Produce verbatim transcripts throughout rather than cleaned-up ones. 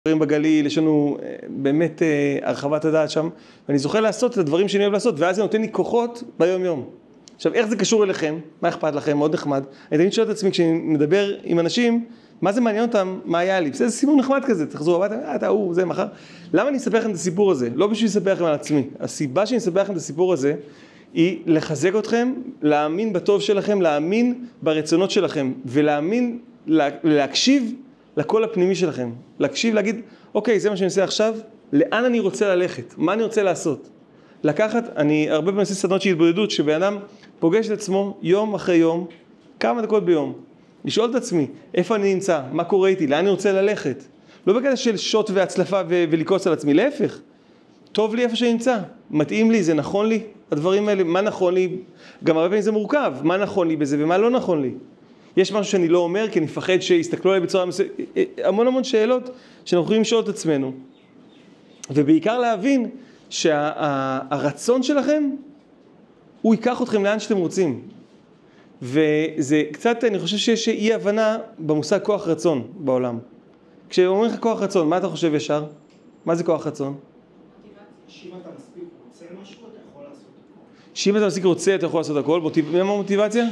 בגליל, יש לנו באמת הרחבת הדעת שם, ואני זוכר לעשות את הדברים שאני אוהב לעשות, ואז זה נותן לי כוחות ביום יום. עכשיו, איך זה קשור אליכם? מה אכפת לכם? מאוד נחמד. אני תמיד שואל את עצמי, כשאני מדבר עם אנשים, מה זה מעניין אותם? מה היה לי? זה סיפור נחמד כזה, תחזרו הביתה, אה, אתה הוא, זה, מחר. למה אני אספר לכם את הסיפור הזה? לא בשביל לספר לכם על עצמי. הסיבה שאני אספר לכם את הסיפור הזה, היא לחזק אתכם, להאמין בטוב שלכם, להאמין ברצונות שלכם, ולהאמין, להקשיב לקול הפנימי שלכם. להקשיב, להגיד, אוקיי, זה מה שאני עושה עכשיו, לאן אני רוצה ללכת? מה אני רוצה לעשות? לקחת, אני הרבה פעמים עושה סדנות של התבודדות, שבן אדם פוגש את עצמו יום אחרי יום, כמה דקות ביום. לשאול את עצמי, איפה אני נמצא? מה קורה איתי? לאן אני רוצה ללכת? לא בקטע של שוט והצלפה ו- ולקוץ על עצמי, להפך. טוב לי איפה שאני נמצא, מתאים לי, זה נכון לי, הדברים האלה, מה נכון לי? גם הרבה פעמים זה מורכב, מה נכון לי בזה ומה לא נכון לי. יש משהו שאני לא אומר, כי אני מפחד שיסתכלו עליי בצורה מסוימת, המון המון שאלות שאנחנו יכולים לשאול את עצמנו. ובעיקר להבין שהרצון שלכם, הוא ייקח אתכם לאן שאתם רוצים. וזה קצת, אני חושב שיש אי הבנה במושג כוח רצון בעולם. כשאומרים לך כוח רצון, מה אתה חושב ישר? מה זה כוח רצון? שאם אתה מספיק רוצה משהו, אתה יכול לעשות הכל. שאם אתה מספיק רוצה, אתה יכול לעשות הכל. מה המוטיבציה?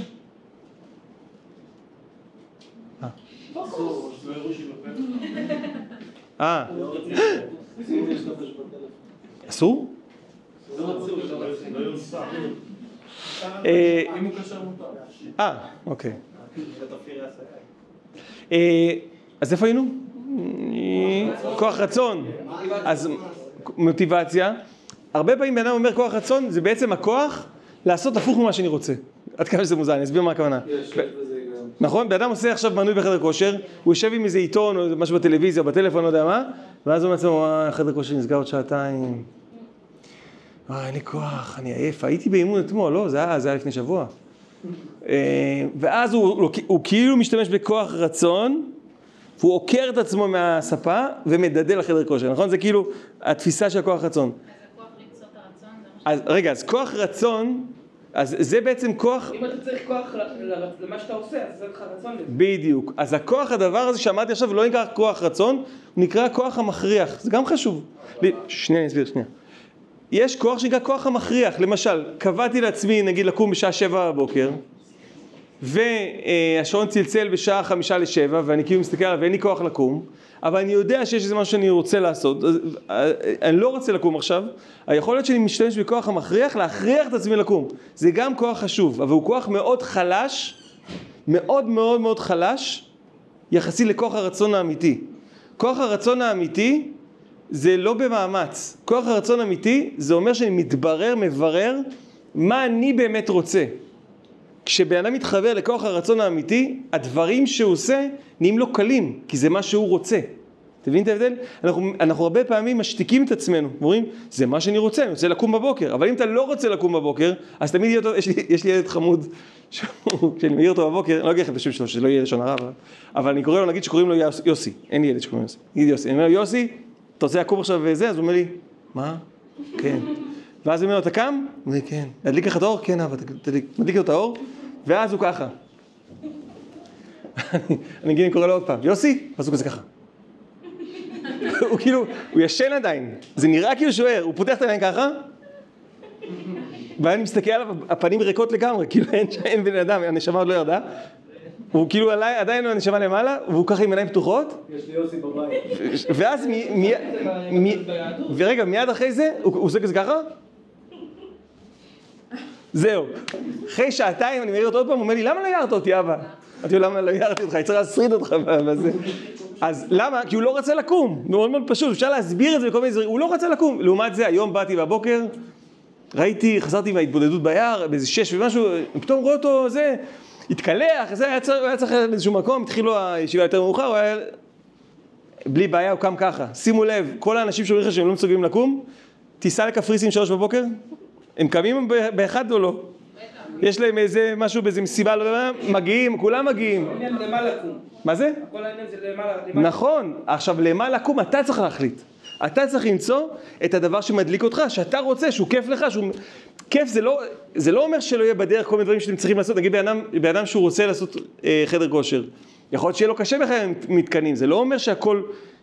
אה. אסור? אה, אוקיי. אז איפה היינו? כוח רצון. אז מוטיבציה. הרבה פעמים בן אדם אומר כוח רצון, זה בעצם הכוח לעשות הפוך ממה שאני רוצה. עד כמה שזה מוזר, אני אסביר מה הכוונה. נכון? בן אדם עושה עכשיו מנוי בחדר כושר, הוא יושב עם איזה עיתון או משהו בטלוויזיה או בטלפון, לא יודע מה, ואז הוא מעצמו, אה, חדר כושר נסגר עוד שעתיים. אה, אין לי כוח, אני עייף, הייתי באימון אתמול, לא, זה היה, זה היה לפני שבוע. ואז הוא, הוא, הוא כאילו משתמש בכוח רצון, והוא עוקר את עצמו מהספה ומדדל לחדר כושר, נכון? זה כאילו התפיסה של כוח רצון. אז הכוח למצוא את הרצון? אז רגע, אז כוח רצון, אז זה בעצם כוח... אם אתה צריך כוח למה שאתה עושה, אז זה לך רצון לזה. בדיוק. אז הכוח, הדבר הזה שאמרתי עכשיו, לא נקרא כוח רצון, הוא נקרא כוח המכריח. זה גם חשוב. שנייה, אני אסביר, שנייה. יש כוח שנקרא כוח המכריח. למשל, קבעתי לעצמי, נגיד, לקום בשעה שבע בבוקר, והשעון צלצל בשעה חמישה לשבע, ואני כאילו מסתכל עליו, ואין לי כוח לקום, אבל אני יודע שיש איזה משהו שאני רוצה לעשות, אני לא רוצה לקום עכשיו, היכול להיות שאני משתמש בכוח המכריח, להכריח את עצמי לקום. זה גם כוח חשוב, אבל הוא כוח מאוד חלש, מאוד מאוד מאוד חלש, יחסי לכוח הרצון האמיתי. כוח הרצון האמיתי זה לא במאמץ. כוח הרצון האמיתי זה אומר שאני מתברר, מברר, מה אני באמת רוצה. כשבן אדם מתחבר לכוח הרצון האמיתי, הדברים שהוא עושה נהיים לו קלים, כי זה מה שהוא רוצה. אתה מבין את ההבדל? אנחנו, אנחנו הרבה פעמים משתיקים את עצמנו, אומרים, זה מה שאני רוצה, אני רוצה לקום בבוקר, אבל אם אתה לא רוצה לקום בבוקר, אז תמיד יהיה אותו, יש לי, יש לי ילד חמוד, כשאני מעיר אותו בבוקר, אני לא אגיד לכם את השם שלו, שלא יהיה לשון הרע, אבל אני קורא לו, נגיד שקוראים לו יוסי, אין לי ילד שקוראים לו יוסי, נגיד יוסי, אני אומר לו, יוסי, אתה רוצה לקום עכשיו וזה? אז הוא אומר לי, מה? כן. ואז הוא אומר לו, אתה קם? הוא אומר, כן. להדליק לך את האור? כן, אבל תדליק. מדליק לו את האור, ואז הוא ככה. אני אגיד, אני קורא לו עוד פעם, יוסי? ואז הוא כזה ככה. הוא כאילו, הוא ישן עדיין. זה נראה כאילו שוער, הוא פותח את העיניים ככה, ואני מסתכל עליו, הפנים ריקות לגמרי, כאילו אין בן אדם, הנשמה עוד לא ירדה. הוא כאילו עליי, עדיין הוא הנשמה למעלה, והוא ככה עם עיניים פתוחות. יש לי יוסי בבית. ואז ורגע, מיד אחרי זה, הוא עושה כזה ככה. זהו. אחרי שעתיים אני מעיר אותו עוד פעם, הוא אומר לי, למה לא יערת אותי, אבא? אמרתי לו, למה לא יערתי אותך? אני צריך להשריד אותך בזה. אז למה? כי הוא לא רצה לקום. מאוד מאוד פשוט, אפשר להסביר את זה בכל מיני דברים. הוא לא רצה לקום. לעומת זה, היום באתי בבוקר, ראיתי, חזרתי מההתבודדות ביער, באיזה שש ומשהו, פתאום רואה אותו, זה, התקלח, זה היה צריך, היה צריך לאיזשהו מקום, התחיל לו הישיבה יותר מאוחר, הוא היה, בלי בעיה, הוא קם ככה. שימו לב, כל האנשים שאומרים לך שהם לא מסוגלים לקום, תיסע לקפריסין שלוש בבוקר, הם קמים באחד או לא? יש להם איזה משהו באיזה מסיבה, לא יודע, מגיעים, כולם מגיעים. למה לקום? מה זה? כל העניין זה למה... נכון, עכשיו למה לקום אתה צריך להחליט. אתה צריך למצוא את הדבר שמדליק אותך, שאתה רוצה, שהוא כיף לך, שהוא... כיף זה לא, זה לא אומר שלא יהיה בדרך כל מיני דברים שאתם צריכים לעשות. נגיד באדם, באדם שהוא רוצה לעשות אה, חדר כושר. יכול להיות שיהיה לו קשה בכלל עם מתקנים, זה לא אומר שהכל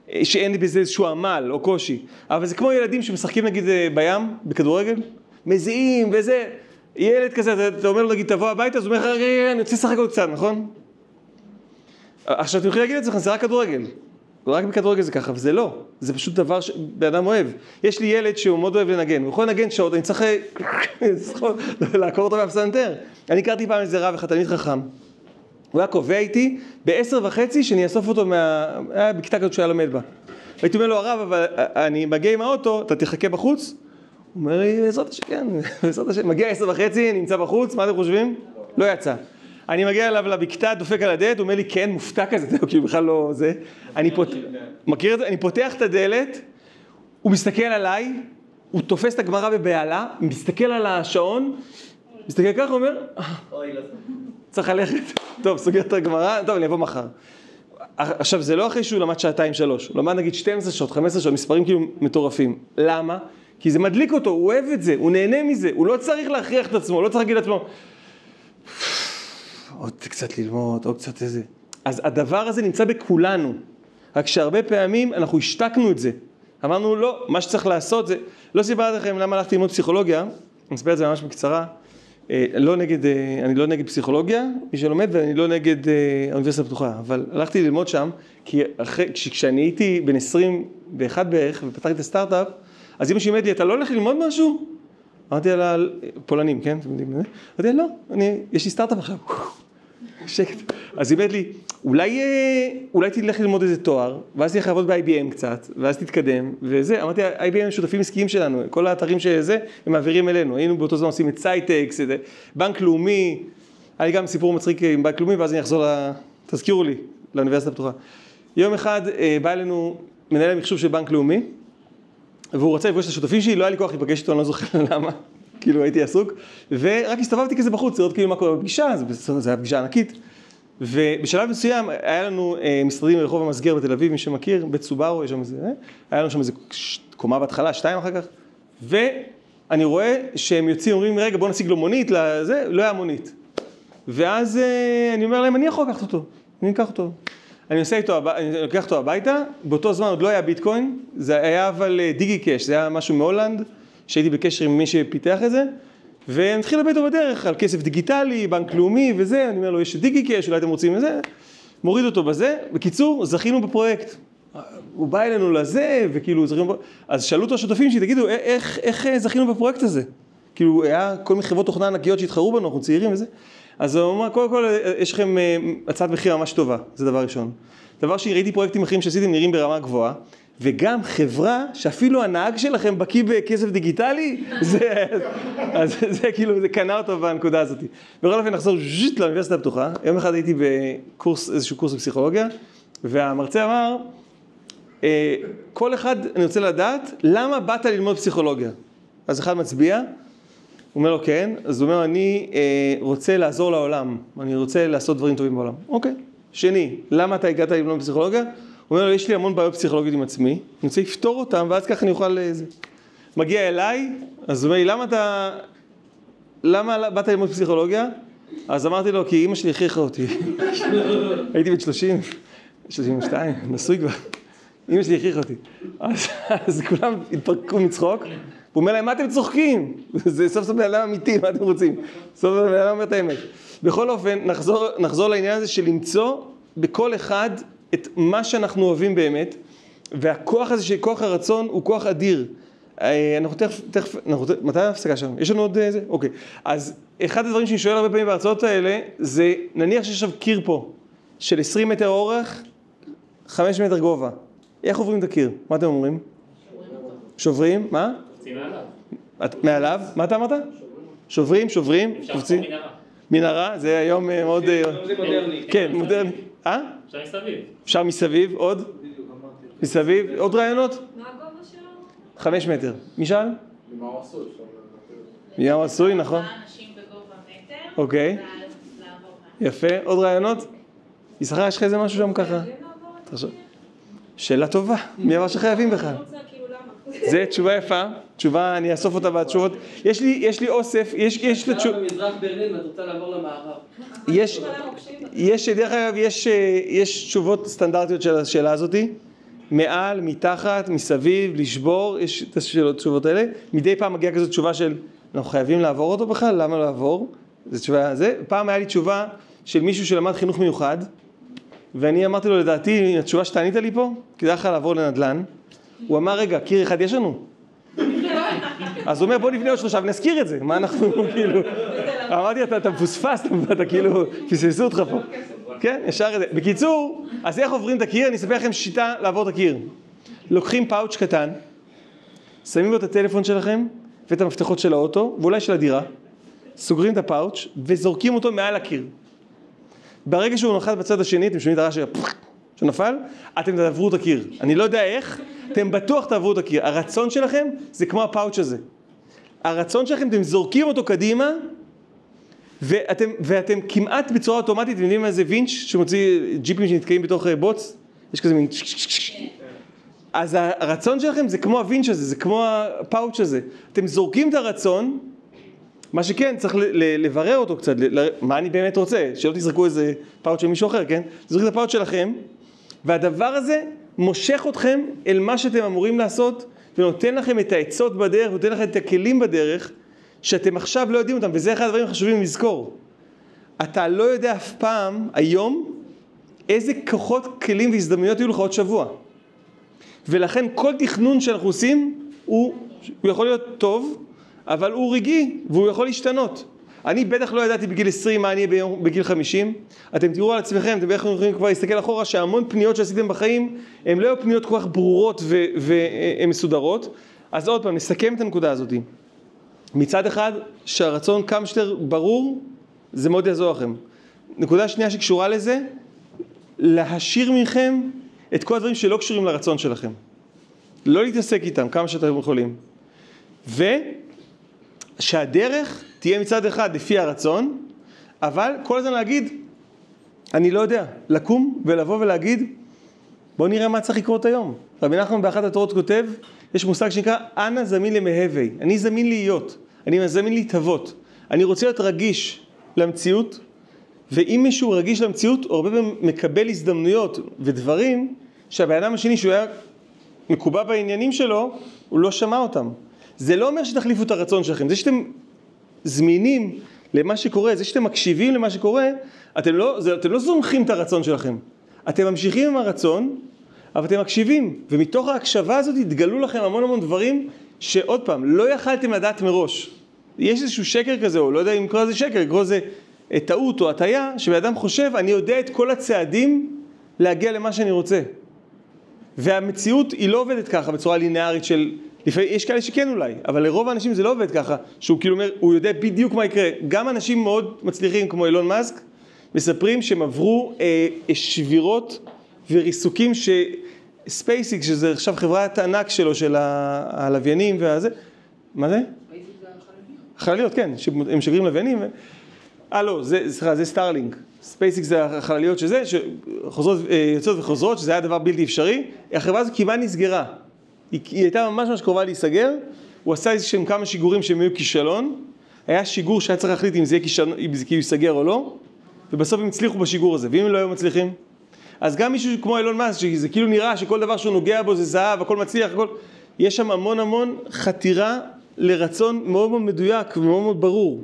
שאין לי בזה איזשהו עמל או קושי. אבל זה כמו ילדים שמשחקים נגיד בים, בכדורגל, מזיעים וזה, ילד כזה, אתה אומר לו נגיד תבוא הביתה, אז הוא אומר לך, רגע, אני רוצה לשחק עוד קצת, נכון? עכשיו אתם יכולים להגיד את זה, זה רק כדורגל. רק בכדורגל זה ככה, וזה לא. זה פשוט דבר שבאדם אוהב. יש לי ילד שהוא מאוד אוהב לנגן, הוא יכול לנגן שעות, אני צריך לעקור אותו מהפסנתר. אני הכרתי פעם איזה רב אחד, תלמיד חכם. הוא היה קובע איתי בעשר וחצי שאני אאסוף אותו מה... היה בכיתה כזאת שהוא היה לומד בה. הייתי אומר לו, הרב, אבל אני מגיע עם האוטו, אתה תחכה בחוץ? הוא אומר לי, בעזרת השם, כן, בעזרת השם. מגיע עשר וחצי, נמצא בחוץ, מה אתם חושבים? לא יצא. אני מגיע אליו לבקתה, דופק על הדלת, הוא אומר לי, כן, מופתע כזה, כי הוא בכלל לא זה. אני פותח, מכיר את זה? אני פותח את הדלת, הוא מסתכל עליי, הוא תופס את הגמרא בבעלה, מסתכל על השעון, מסתכל ככה, הוא אומר, צריך ללכת. טוב, סוגר את הגמרא, טוב, אני אבוא מחר. עכשיו, זה לא אחרי שהוא למד שעתיים שלוש, הוא למד נגיד שתים עשרה שעות, חמש עשרה שעות, מספרים כאילו מטורפים. למה? כי זה מדליק אותו, הוא אוהב את זה, הוא נהנה מזה, הוא לא צריך להכריח את עצמו, לא צריך להגיד לעצמו, עוד קצת ללמוד, עוד קצת איזה. אז הדבר הזה נמצא בכולנו, רק שהרבה פעמים אנחנו השתקנו את זה. אמרנו, לא, מה שצריך לעשות זה, לא סיפרתי לכם למה הלכתי ללמוד פסיכולוגיה, אני אספר את זה ממש בקצרה, לא נגד, אני לא נגד פסיכולוגיה, מי שלומד, ואני לא נגד האוניברסיטה הפתוחה, אבל הלכתי ללמוד שם, כי אחרי, כשאני הייתי בן עשרים ואחת בערך, ופתחתי את הסטארט-אפ, אז אמא שאומרת לי, אתה לא הולך ללמוד משהו? אמרתי לה, פולנים, כן? אמרתי לה, לא, אני, יש לי סטארט-אפ עכשיו. שקט. אז היא אומרת לי, אולי, אולי תלך ללמוד איזה תואר, ואז תלך לעבוד ב-איי בי אם קצת, ואז תתקדם, וזה, אמרתי, איי בי אם הם שותפים עסקיים שלנו, כל האתרים שזה, הם מעבירים אלינו, היינו באותו זמן עושים את סייטקס, את בנק לאומי, היה לי גם סיפור מצחיק עם בנק לאומי, ואז אני אחזור, ל... תזכירו לי, לאוניברסיטה הפתוחה. יום אחד בא אלינו מנהל המחשוב של בנק לאומי, והוא רוצה לפגוש את השותפים שלי, לא היה לי כוח להיפגש איתו, אני לא זוכר למה, כאילו הייתי עסוק, ורק הסתובבתי כזה בחוץ, לראות כאילו מה קורה בפגישה, זה היה פגישה ענקית, ובשלב מסוים היה לנו אה, משרדים ברחוב המסגר בתל אביב, מי שמכיר, בית סובארו, יש שם איזה, אה? היה לנו שם איזה קומה בהתחלה, שתיים אחר כך, ואני רואה שהם יוצאים, אומרים, רגע בוא נשיג לו מונית, לזה, לא היה מונית, ואז אה, אני אומר להם, אני יכול לקחת אותו, אני אקח אותו. אני עושה איתו, אני לוקח אותו הביתה, באותו זמן עוד לא היה ביטקוין, זה היה אבל דיגי קש, זה היה משהו מהולנד, שהייתי בקשר עם מי שפיתח את זה, ונתחיל לביתו בדרך על כסף דיגיטלי, בנק לאומי וזה, אני אומר לו, יש דיגי קש, אולי אתם רוצים לזה, מוריד אותו בזה, בקיצור, זכינו בפרויקט. הוא בא אלינו לזה, וכאילו זכינו בפרויקט, אז שאלו אותו השותפים שתגידו, איך, איך זכינו בפרויקט הזה? כאילו, היה כל מיני חברות תוכנה ענקיות שהתחרו בנו, אנחנו צעירים וזה. אז הוא אומר, קודם כל, יש לכם הצעת מחיר ממש טובה, זה דבר ראשון. דבר שראיתי פרויקטים אחרים שעשיתם נראים ברמה גבוהה, וגם חברה שאפילו הנהג שלכם בקיא בכסף דיגיטלי, זה, אז זה כאילו, זה קנה אותו בנקודה הזאת. בכל אופן נחזור ז'יט לאוניברסיטה הפתוחה, יום אחד הייתי בקורס, איזשהו קורס בפסיכולוגיה, והמרצה אמר, כל אחד אני רוצה לדעת, למה באת ללמוד פסיכולוגיה? אז אחד מצביע, הוא אומר לו כן, אז הוא אומר, אני אה, רוצה לעזור לעולם, אני רוצה לעשות דברים טובים בעולם. אוקיי. שני, למה אתה הגעת ללמוד פסיכולוגיה? הוא אומר לו, יש לי המון בעיות פסיכולוגיות עם עצמי, אני רוצה לפתור אותם, ואז ככה אני אוכל לזה. מגיע אליי, אז הוא אומר לי, למה אתה, למה באת ללמוד פסיכולוגיה? אז אמרתי לו, כי אמא שלי הכריחה אותי. הייתי בן שלושים, שלושים ושתיים, נשוי כבר. אמא שלי הכריחה אותי. אז, אז כולם התפרקו מצחוק. הוא אומר להם, מה אתם צוחקים? זה סוף סוף בעולם אמיתי, מה אתם רוצים? סוף סוף בעולם אומר את האמת. בכל אופן, נחזור, נחזור לעניין הזה של למצוא בכל אחד את מה שאנחנו אוהבים באמת, והכוח הזה של כוח הרצון הוא כוח אדיר. אנחנו תכף, תכף, אנחנו, מתי ההפסקה שם? יש לנו עוד זה? אוקיי. אז אחד הדברים שאני שואל הרבה פעמים בהרצאות האלה, זה נניח שיש עכשיו קיר פה, של עשרים מטר אורך, חמש מטר גובה. איך עוברים את הקיר? מה אתם אומרים? שוברים, מה? מעליו, מה אתה אמרת? שוברים, שוברים, קופצים. אפשר מנהרה. מנהרה, זה היום מאוד... זה מודרני. כן, מודרני. אה? אפשר מסביב. אפשר מסביב, עוד? מסביב, עוד רעיונות? מה הגובה שלו? חמש מטר. מי שאל? ממה הוא עשוי? ממה הוא עשוי, נכון. אנשים בגובה מטר. אוקיי. יפה, עוד רעיונות? ישחר, יש לך איזה משהו שם ככה? שאלה טובה, מי אמר שחייבים בכלל? זה תשובה יפה, תשובה, אני אאסוף אותה בתשובות. יש לי, יש לי אוסף, יש, יש את התשובה. במזרח ברלין, ואת רוצה לעבור למערב. יש, יש, דרך אגב, יש, יש תשובות סטנדרטיות של השאלה הזאת. מעל, מתחת, מסביב, לשבור, יש את השאלות, תשובות האלה. מדי פעם מגיעה כזאת תשובה של, אנחנו חייבים לעבור אותו בכלל, למה לעבור? זו תשובה, זה. פעם היה לי תשובה של מישהו שלמד חינוך מיוחד, ואני אמרתי לו, לדעתי, התשובה שתענית לי פה, כדאי לך לעבור לנדל"ן. הוא אמר, רגע, קיר אחד יש לנו? אז הוא אומר, בוא נבנה עוד שלושה ונזכיר את זה. מה אנחנו, כאילו... אמרתי, אתה מפוספס, אתה כאילו, פספסו אותך פה. כן, ישר את זה. בקיצור, אז איך עוברים את הקיר? אני אספר לכם שיטה לעבור את הקיר. לוקחים פאוץ' קטן, שמים בו את הטלפון שלכם, ואת המפתחות של האוטו, ואולי של הדירה, סוגרים את הפאוץ' וזורקים אותו מעל הקיר. ברגע שהוא נחת בצד השני, אתם שומעים את הרעש שנפל, אתם תעברו את הקיר. אני לא יודע איך, אתם בטוח תעברו את הקיר. הרצון שלכם זה כמו הפאוץ' הזה. הרצון שלכם, אתם זורקים אותו קדימה, ואתם, ואתם כמעט בצורה אוטומטית, אתם יודעים מה זה וינץ' שמוציא ג'יפים שנתקעים בתוך בוץ? יש כזה מין... אז הרצון שלכם זה כמו הווינץ' הזה, זה כמו הפאוץ' הזה. אתם זורקים את הרצון, מה שכן, צריך לברר אותו קצת, מה אני באמת רוצה, שלא תזרקו איזה פאוץ' של מישהו אחר, כן? תזרקו את הפאוץ' שלכם, והדבר הזה מושך אתכם אל מה שאתם אמורים לעשות, ונותן לכם את העצות בדרך, ונותן לכם את הכלים בדרך, שאתם עכשיו לא יודעים אותם, וזה אחד הדברים החשובים לזכור. אתה לא יודע אף פעם, היום, איזה כוחות, כלים והזדמנויות יהיו לך עוד שבוע. ולכן כל תכנון שאנחנו עושים, הוא, הוא יכול להיות טוב, אבל הוא רגעי, והוא יכול להשתנות. אני בטח לא ידעתי בגיל עשרים מה אני אהיה בגיל חמישים. אתם תראו על עצמכם, אתם בעצם יכולים כבר להסתכל אחורה, שהמון פניות שעשיתם בחיים, הן לא היו פניות כל כך ברורות ומסודרות. אז עוד פעם, נסכם את הנקודה הזאת. מצד אחד, שהרצון כמה שיותר ברור, זה מאוד יעזור לכם. נקודה שנייה שקשורה לזה, להשאיר מכם את כל הדברים שלא קשורים לרצון שלכם. לא להתעסק איתם, כמה שאתם יכולים. ושהדרך תהיה מצד אחד לפי הרצון, אבל כל הזמן להגיד, אני לא יודע, לקום ולבוא ולהגיד, בואו נראה מה צריך לקרות היום. רבי נחמן באחת התורות כותב, יש מושג שנקרא, אנא זמין למהווה. אני זמין להיות, אני זמין להתהוות. אני רוצה להיות רגיש למציאות, ואם מישהו רגיש למציאות, הוא הרבה פעמים מקבל הזדמנויות ודברים, שהבן אדם השני שהוא היה מקובע בעניינים שלו, הוא לא שמע אותם. זה לא אומר שתחליפו את הרצון שלכם. זה שאתם זמינים למה שקורה, זה שאתם מקשיבים למה שקורה, אתם לא, זה, אתם לא זומחים את הרצון שלכם. אתם ממשיכים עם הרצון, אבל אתם מקשיבים. ומתוך ההקשבה הזאת התגלו לכם המון המון דברים, שעוד פעם, לא יכלתם לדעת מראש. יש איזשהו שקר כזה, או לא יודע אם קורא לזה שקר, קורא לזה טעות או הטעיה, שבאדם חושב, אני יודע את כל הצעדים להגיע למה שאני רוצה. והמציאות היא לא עובדת ככה בצורה לינארית של, לפעמים יש כאלה שכן אולי, אבל לרוב האנשים זה לא עובד ככה, שהוא כאילו אומר, הוא יודע בדיוק מה יקרה. גם אנשים מאוד מצליחים כמו אילון מאסק, מספרים שהם עברו אה, שבירות וריסוקים ש... ספייסיקס, שזה עכשיו חברת הענק שלו, של הלוויינים והזה, מה זה? החלליות, כן, הם שגרים לוויינים. אה לא, זה, זה סטארלינק. ספייסיקס זה החלליות שזה, שחוזרות, יוצאות וחוזרות, שזה היה דבר בלתי אפשרי. החברה הזו כמעט נסגרה. היא, היא הייתה ממש ממש קרובה להיסגר. הוא עשה איזה שהם כמה שיגורים שהם היו כישלון. היה שיגור שהיה צריך להחליט אם זה יהיה כישלון, אם זה כאילו ייסגר או לא. ובסוף הם הצליחו בשיגור הזה. ואם הם לא היו מצליחים, אז גם מישהו כמו אילון מאסק, שזה כאילו נראה שכל דבר שהוא נוגע בו זה זהב, הכל מצליח, הכל... יש שם המון המון חתירה לרצון מאוד מאוד מדויק ומאוד מאוד ברור.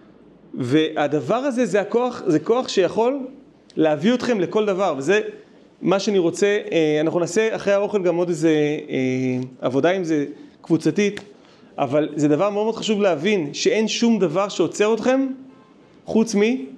והדבר הזה זה הכוח, זה כוח שיכול להביא אתכם לכל דבר, וזה מה שאני רוצה. אנחנו נעשה אחרי האוכל גם עוד איזה עבודה עם זה קבוצתית, אבל זה דבר מאוד מאוד חשוב להבין, שאין שום דבר שעוצר אתכם חוץ מ...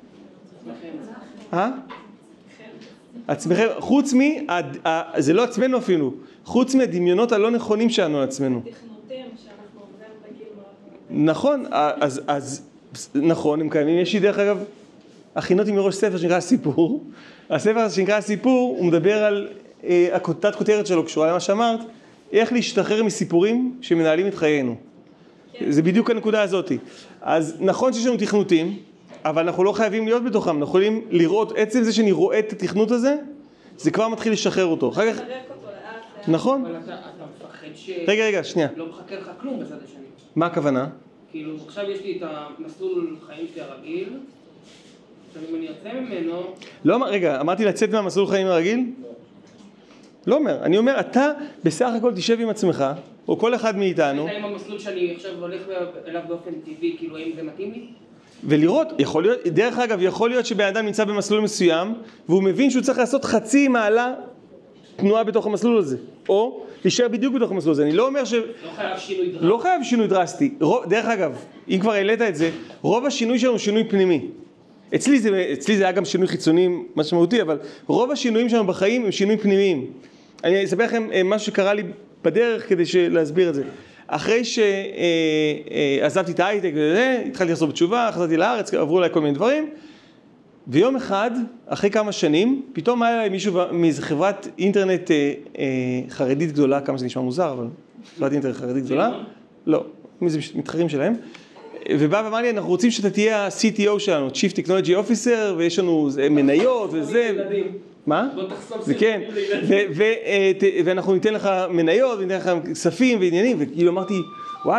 אה? עצמכם, חוץ מ... זה לא עצמנו אפילו, חוץ מהדמיונות הלא נכונים שלנו על עצמנו. תכנותים שאנחנו עובדים בגיל מאוד. נכון, אז, אז, נכון, הם קיימים. יש לי דרך אגב, הכינותי מראש ספר שנקרא הסיפור. הספר הזה שנקרא הסיפור, הוא מדבר על, התת כותרת שלו קשורה למה שאמרת, איך להשתחרר מסיפורים שמנהלים את חיינו. כן. זה בדיוק הנקודה הזאת. אז נכון שיש לנו תכנותים, אבל אנחנו לא חייבים להיות בתוכם, אנחנו יכולים לראות, עצם זה שאני רואה את התכנות הזה, זה כבר מתחיל לשחרר אותו. אחר כך... נכון? אבל אתה מפחד ש... רגע, רגע, שנייה. לא מחכה לך כלום בצד השני. מה הכוונה? כאילו, עכשיו יש לי את המסלול חיים שלי הרגיל, עכשיו אם אני יוצא ממנו... לא, רגע, אמרתי לצאת מהמסלול חיים הרגיל? לא אומר, אני אומר, אתה בסך הכל תשב עם עצמך, או כל אחד מאיתנו. האם המסלול שאני עכשיו הולך אליו באופן טבעי, כאילו האם זה מתאים לי? ולראות, יכול להיות, דרך אגב, יכול להיות שבן אדם נמצא במסלול מסוים, והוא מבין שהוא צריך לעשות חצי מעלה תנועה בתוך המסלול הזה, או להישאר בדיוק בתוך המסלול הזה. אני לא אומר ש... לא חייב שינוי דרסטי. לא חייב שינוי דרסטי. דרך אגב, אם כבר העלית את זה, רוב השינוי שלנו הוא שינוי פנימי. אצלי זה, אצלי זה היה גם שינוי חיצוני משמעותי, אבל רוב השינויים שלנו בחיים הם שינויים פנימיים. אני אספר לכם משהו שקרה לי בדרך כדי להסביר את זה. אחרי שעזבתי את ההייטק, התחלתי לעשות בתשובה, חזרתי לארץ, עברו אליי כל מיני דברים, ויום אחד, אחרי כמה שנים, פתאום היה לי מישהו מאיזו חברת אינטרנט חרדית גדולה, כמה שזה נשמע מוזר, אבל חברת אינטרנט חרדית גדולה, לא, מאיזה מתחרים שלהם, ובא ואמר לי, אנחנו רוצים שאתה תהיה ה-סי טי או שלנו, Chief Technology Officer, ויש לנו מניות וזה. מה? זה כן, ואנחנו ניתן לך מניות, וניתן לך כספים ועניינים, וכאילו אמרתי, וואי.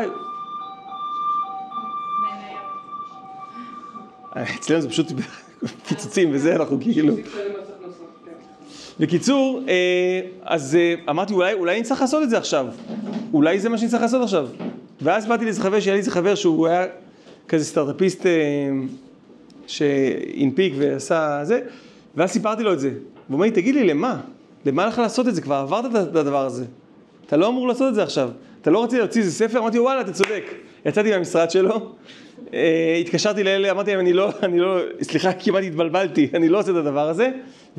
אצלנו זה פשוט פיצוצים וזה, אנחנו כאילו. בקיצור, אז אמרתי, אולי אני צריך לעשות את זה עכשיו. אולי זה מה שאני צריך לעשות עכשיו. ואז באתי לאיזה חבר, שהיה לי איזה חבר שהוא היה כזה סטארט-אפיסט שהנפיק ועשה זה, ואז סיפרתי לו את זה. והוא אומר לי, תגיד לי, למה? למה לך לעשות את זה? כבר עברת את הדבר הזה. אתה לא אמור לעשות את זה עכשיו. אתה לא רציתי להוציא איזה ספר? אמרתי, וואלה, אתה צודק. יצאתי מהמשרד שלו, התקשרתי לאלה, אמרתי להם, אני לא, אני לא, סליחה, כמעט התבלבלתי, אני לא עושה את הדבר הזה.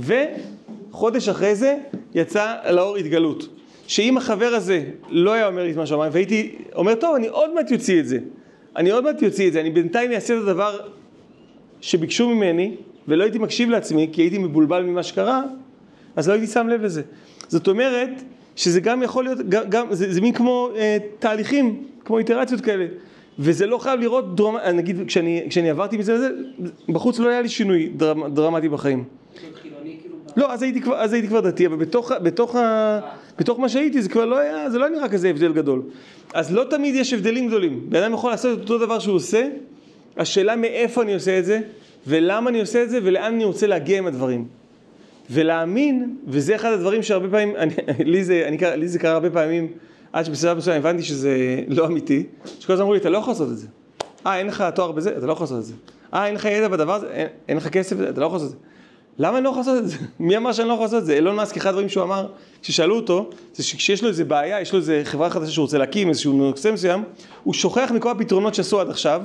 וחודש אחרי זה יצא לאור התגלות. שאם החבר הזה לא היה אומר לי את מה שאומר, והייתי אומר, טוב, אני עוד מעט יוציא את זה. אני עוד מעט יוציא את זה. אני בינתיים אעשה את הדבר שביקשו ממני, ולא הייתי מקשיב לעצמי, כי הייתי מבולבל ממה שקרה, אז לא הייתי שם לב לזה. זאת אומרת, שזה גם יכול להיות, גם, גם, זה, זה מין כמו אה, תהליכים, כמו איטרציות כאלה. וזה לא חייב לראות דרמ... נגיד, כשאני, כשאני עברתי מזה לזה, בחוץ לא היה לי שינוי דרמ, דרמטי בחיים. לא, אז הייתי כבר, אז הייתי כבר דתי, אבל בתוך, בתוך, ה, בתוך מה שהייתי, זה כבר לא היה, זה לא נראה כזה הבדל גדול. אז לא תמיד יש הבדלים גדולים. בן אדם יכול לעשות את אותו דבר שהוא עושה, השאלה מאיפה אני עושה את זה, ולמה אני עושה את זה, ולאן אני רוצה להגיע עם הדברים. ולהאמין, וזה אחד הדברים שהרבה פעמים, אני, לי, זה, אני, לי זה קרה הרבה פעמים, עד שבסביבה מסוים הבנתי שזה לא אמיתי, שכל הזמן אמרו לי, אתה לא יכול לעשות את זה. אה, אין לך תואר בזה, אתה לא יכול לעשות את זה. אה, אין לך ידע בדבר הזה, אין, אין לך כסף, אתה לא יכול לעשות את זה. למה אני לא יכול לעשות את זה? מי אמר שאני לא יכול לעשות את זה? אילון מאסק, אחד הדברים שהוא אמר, כששאלו אותו, זה שכשיש לו איזה בעיה, יש לו איזה חברה חדשה שהוא רוצה להקים, איזשהו נושא מסוים, הוא שוכח מכל הפתרונות שעשו עד עכשיו,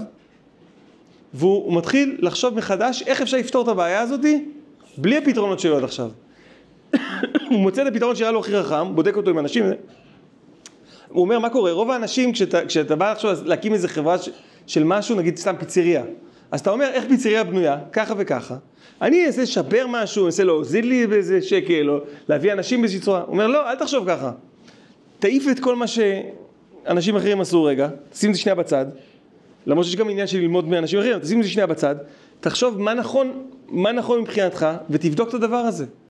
והוא מתחיל לחשוב מחדש איך אפשר לפתור את הבעיה הזאת, בלי הפתרונות שהיו עד עכשיו. הוא מוצא את הפתרון שהיה לו הכי רחם, בודק אותו עם אנשים, הוא אומר, מה קורה? רוב האנשים, כשאתה, כשאתה בא עכשיו להקים איזה חברה של משהו, נגיד סתם פיצריה, אז אתה אומר, איך פיצריה בנויה? ככה וככה. אני אעשה לשפר משהו, אעשה להוזיל לי באיזה שקל, או להביא אנשים באיזושהי צורה. הוא אומר, לא, אל תחשוב ככה. תעיף את כל מה שאנשים אחרים עשו רגע, תשים את זה שנייה בצד, למרות שיש גם עניין של ללמוד מאנשים אחרים, תשים את זה שנייה בצד, תחשוב מה נכון, מה נכון מבחינתך, ותבדוק את הדבר הזה.